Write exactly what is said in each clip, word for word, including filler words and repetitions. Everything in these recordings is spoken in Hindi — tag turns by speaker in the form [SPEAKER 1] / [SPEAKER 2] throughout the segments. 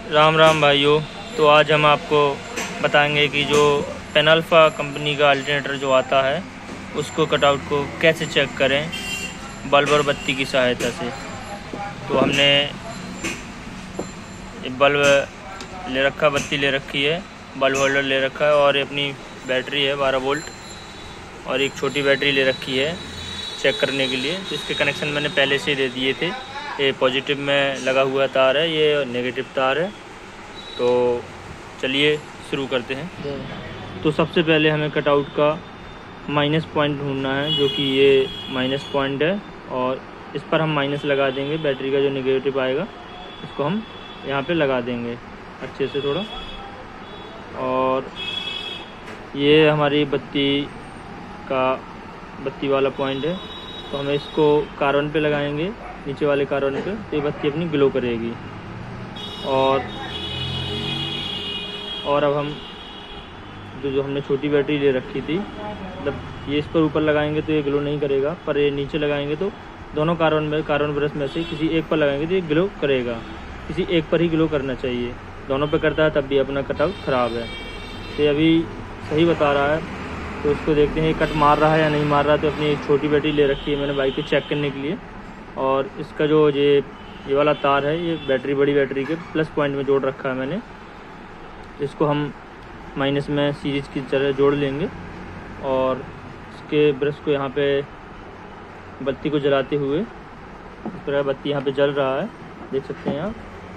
[SPEAKER 1] राम राम भाइयों। तो आज हम आपको बताएंगे कि जो पेनाल्फा कंपनी का अल्टरनेटर जो आता है उसको कटआउट को कैसे चेक करें बल्ब और बत्ती की सहायता से। तो हमने बल्ब ले रखा, बत्ती ले रखी है, बल्ब होल्डर ले रखा है और अपनी बैटरी है बारह वोल्ट और एक छोटी बैटरी ले रखी है चेक करने के लिए। तो इसके कनेक्शन मैंने पहले से दे दिए थे। ये पॉजिटिव में लगा हुआ तार है, ये नेगेटिव तार है। तो चलिए शुरू करते हैं। तो सबसे पहले हमें कटआउट का माइनस पॉइंट ढूंढना है, जो कि ये माइनस पॉइंट है और इस पर हम माइनस लगा देंगे। बैटरी का जो नेगेटिव आएगा इसको हम यहाँ पे लगा देंगे अच्छे से थोड़ा। और ये हमारी बत्ती का बत्ती वाला पॉइंट है, तो हमें इसको कार्बन पे लगाएंगे, नीचे वाले कार्बन पे, तो ये बत्ती अपनी ग्लो करेगी। और और अब हम जो जो हमने छोटी बैटरी ले रखी थी, मतलब ये इस पर ऊपर लगाएंगे तो ये ग्लो नहीं करेगा, पर ये नीचे लगाएंगे तो दोनों कार्बन में कार्बन ब्रश में से किसी एक पर लगाएंगे तो ये ग्लो करेगा। किसी एक पर ही ग्लो करना चाहिए, दोनों पे करता है तब भी अपना कटआउट ख़राब है। तो ये अभी सही बता रहा है, तो उसको देखते हैं कट मार रहा है या नहीं मार रहा है। तो अपनी एक छोटी बैटरी ले रखी है मैंने बाइक को चेक करने के लिए। और इसका जो ये ये वाला तार है, ये बैटरी बड़ी बैटरी के प्लस पॉइंट में जोड़ रखा है मैंने। इसको हम माइनस में सीरीज की तरह जोड़ लेंगे और इसके ब्रश को यहाँ पे बत्ती को जलाते हुए, इस तरह बत्ती यहाँ पे जल रहा है, देख सकते हैं आप।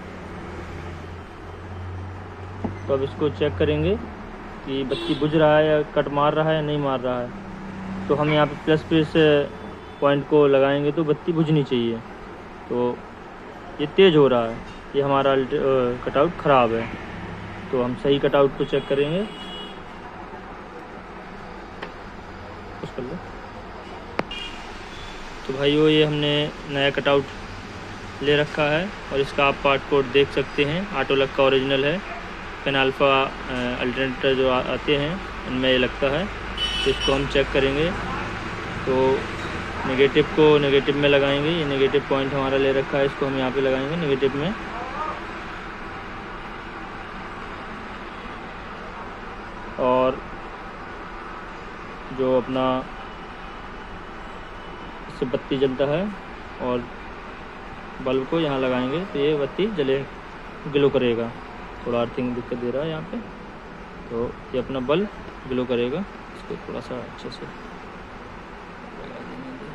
[SPEAKER 1] तो अब इसको चेक करेंगे कि बत्ती बुझ रहा है या कट मार रहा है या नहीं मार रहा है। तो हम यहाँ पे प्लस प्लस पॉइंट को लगाएंगे तो बत्ती बुझनी चाहिए। तो ये तेज़ हो रहा है, ये हमारा कटआउट ख़राब है। तो हम सही कटआउट को चेक करेंगे। कुछ कर लो। तो भाइयों, ये हमने नया कटआउट ले रखा है और इसका आप पार्ट कोड देख सकते हैं। ऑटोलक का ओरिजिनल है। पेनाल्फा अल्टरनेटर जो आते हैं उनमें ये लगता है। तो इसको हम चेक करेंगे। तो नेगेटिव को नेगेटिव में लगाएंगे। ये नेगेटिव पॉइंट हमारा ले रखा है, इसको हम यहाँ पे लगाएंगे नेगेटिव में। और जो अपना इससे बत्ती जलता है और बल्ब को यहाँ लगाएंगे तो ये बत्ती जले ग्लो करेगा। थोड़ा अर्थिंग दिक्कत दे रहा है यहाँ पे, तो ये अपना बल्ब ग्लो करेगा। इसको थोड़ा सा अच्छे से लगा देंगे।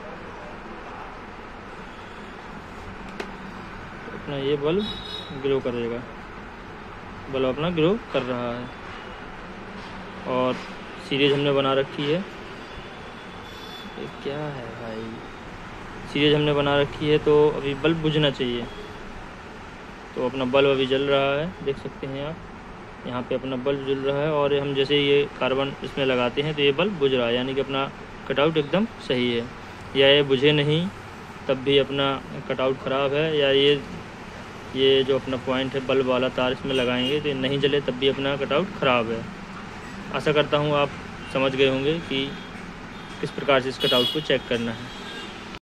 [SPEAKER 1] तो अपना ये बल्ब ग्लो करेगा, बल्ब अपना ग्लो कर रहा है। और सीरीज हमने बना रखी है। ये क्या है भाई, सीरीज हमने बना रखी है, तो अभी बल्ब बुझना चाहिए। तो अपना बल्ब अभी जल रहा है, देख सकते हैं आप। यहाँ पे अपना बल्ब जल रहा है और हम जैसे ये कार्बन इसमें लगाते हैं तो ये बल्ब बुझ रहा है, यानी कि अपना कटआउट एकदम सही है। या ये बुझे नहीं तब भी अपना कटआउट ख़राब है, या ये ये जो अपना पॉइंट है बल्ब वाला तार इसमें लगाएंगे तो नहीं जले तब भी अपना कटआउट ख़राब है। आशा करता हूँ आप समझ गए होंगे कि किस प्रकार से इस कटआउट को चेक करना है।